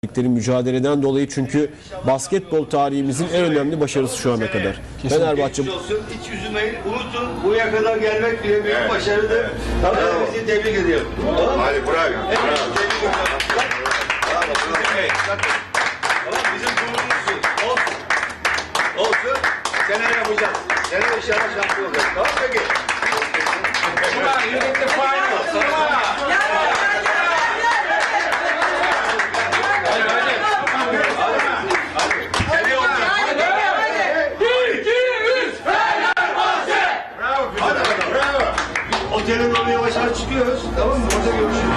mücadeleden dolayı, çünkü basketbol tarihimizin en önemli başarısı şu ana kadar. Fenerbahçe olsun, hiç üzülmeyin, unutun, buraya kadar gelmek bile büyük başarıdır. Tabii bizi tebrik ediyorum. Hadi bravo. Tebrik ediyorum. Tamam, bizim gururumuzsun. Olsun. Olsun. Seneye yapacağız. Seneye inşallah şampiyon olacağız. Tamam peki. Come on, you get the finals. Come on. Otelin oraya yavaş yavaş çıkıyoruz. Tamam mı? Orada görüşürüz.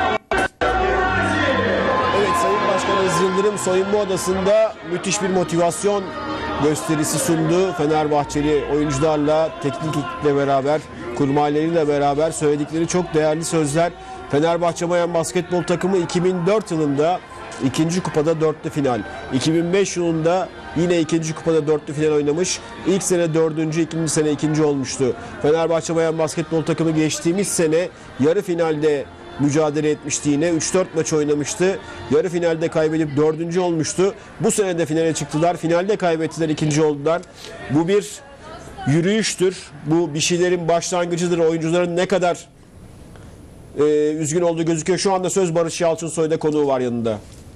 Evet, Sayın Başkan Aziz Yıldırım soyunma odasında müthiş bir motivasyon gösterisi sundu. Fenerbahçeli oyuncularla, teknik ekiple beraber, kurmaylarıyla beraber söyledikleri çok değerli sözler. Fenerbahçe Bayan Basketbol takımı 2004 yılında ikinci kupada dörtlü final, 2005 yılında yine ikinci kupada dörtlü final oynamış. İlk sene dördüncü, ikinci sene ikinci olmuştu. Fenerbahçe Bayan Basketbol takımı geçtiğimiz sene yarı finalde mücadele etmişti yine. 3-4 maç oynamıştı. Yarı finalde kaybedip dördüncü olmuştu. Bu sene de finale çıktılar. Finalde kaybettiler, ikinci oldular. Bu bir yürüyüştür. Bu bir şeylerin başlangıcıdır. Oyuncuların ne kadar üzgün olduğu gözüküyor. Şu anda söz Barış Yalçınsoy'da, konuğu var yanında.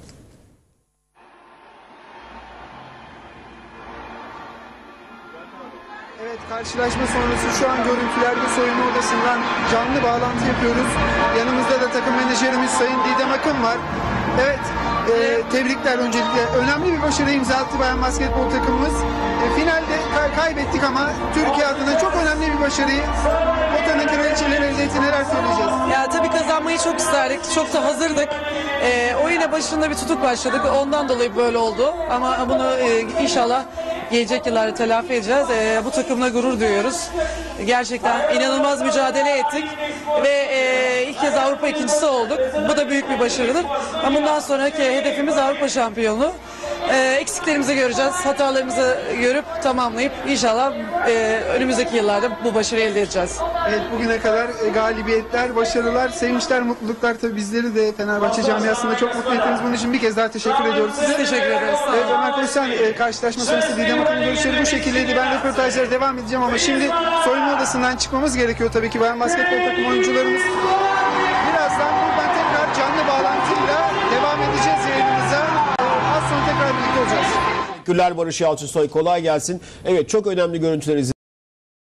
Evet, karşılaşma sonrası şu an görüntülerde soyunma odasından canlı bağlantı yapıyoruz. Yanımızda da takım menajerimiz Sayın Didem Akın var. Evet, tebrikler öncelikle. Önemli bir başarı imza attı Bayan Basketbol takımımız. Finalde kaybettik ama Türkiye adına çok önemli bir başarıyı vatanın kraliçeleri elde etti. Neler söyleyeceğiz? Ya tabii kazanmayı çok isterdik. Çok da hazırdık. Oyuna başında bir tutuk başladık. Ondan dolayı böyle oldu. Ama bunu inşallah gelecek yıllarda telafi edeceğiz. Bu takımla gurur duyuyoruz. Gerçekten inanılmaz mücadele ettik. Ve ilk kez Avrupa ikincisi olduk. Bu da büyük bir başarıdır. Ama bundan sonraki hedefimiz Avrupa şampiyonluğu. Eksiklerimizi göreceğiz. Hatalarımızı görüp tamamlayıp inşallah önümüzdeki yıllarda bu başarıyı elde edeceğiz. Evet, bugüne kadar galibiyetler, başarılar, sevinçler, mutluluklar tabii bizleri de Fenerbahçe camiasında çok mutlu ettiniz. Bunun için bir kez daha teşekkür ediyoruz size. Biz teşekkür ederiz. Sağ olun. Evet, Ömer Koçsan, karşılaşma sonrası Didem Akın'ın görüşleri bu şekildeydi. Ben röportajlara devam edeceğim ama şimdi soyunma odasından çıkmamız gerekiyor tabii ki. Bayan basketbol takım oyuncularımız. Birazdan buradan tekrar canlı bağlantıyla devam edeceğiz yayınımıza. Az sonra tekrar birlikte olacağız. Teşekkürler Barış Yalçınsoy, kolay gelsin. Evet, çok önemli görüntüler izledik.